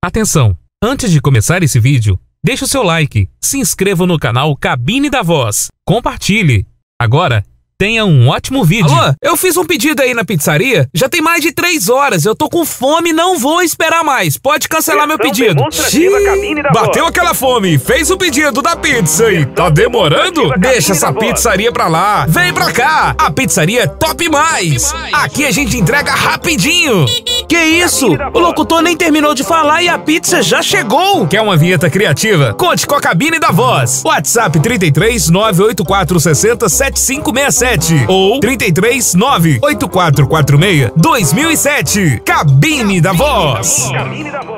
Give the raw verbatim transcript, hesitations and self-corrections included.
Atenção! Antes de começar esse vídeo, deixe o seu like, se inscreva no canal Cabine da Voz, compartilhe. Agora, tenha um ótimo vídeo. Alô, eu fiz um pedido aí na pizzaria, já tem mais de três horas, eu tô com fome e não vou esperar mais. Pode cancelar meu pedido. Bateu aquela fome, fez o pedido da pizza e tá demorando? Deixa essa pizzaria pra lá, vem pra cá. A pizzaria é top mais. Aqui a gente entrega rapidinho. Que isso? O locutor nem terminou de falar e a pizza já chegou. Quer uma vinheta criativa? Conte com a Cabine da Voz. WhatsApp trinta e três, nove oito quatro seis zero, sete cinco seis sete ou trinta e três, nove oito quatro quatro seis, dois mil e sete. Cabine da Voz.